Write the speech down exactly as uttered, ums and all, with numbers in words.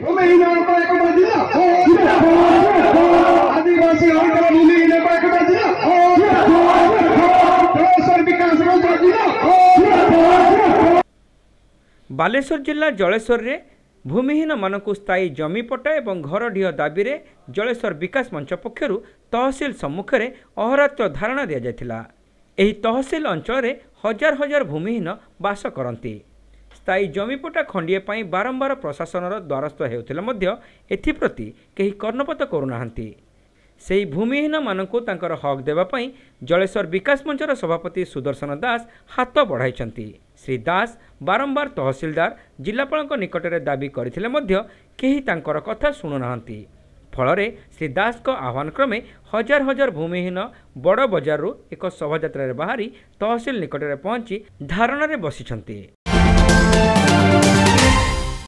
बालेश्वर जिला जलेश्वर रे भूमिहीन मानकु स्थायी जमी पट्टा एवं घर ढीह दाबी रे जलेश्वर विकास मंच पक्षरु तहसील सम्मुख में अहरात्र धारणा दि जाइथिला। एही तहसील अंचल रे हजार हजार भूमिहीन बास करती। स्थायी जमी पट्टा खंडिए पाई बारंबार प्रशासनर द्वारस्थ हेउथिले मध्य एथिप्रति केही कर्णपात करुनाहांती। सेही भूमिहीन मानकु तांकर हक देबा पाई जलेश्वर विकास मंचर सभापति सुदर्शन दास हाथ बढ़ाइछंती। श्री दास बारंबार तहसीलदार जिलापाल निकटरे दाबी करथिले मध्य केही तांकर कथा शुणुनाहांती। फलरे श्री दास को आह्वान क्रमे हजार हजार भूमिहीन बड़ बजारु एक शोभायात्रा बाहरी तहसील निकटरे पहुंची धारणा रे बसिछंती।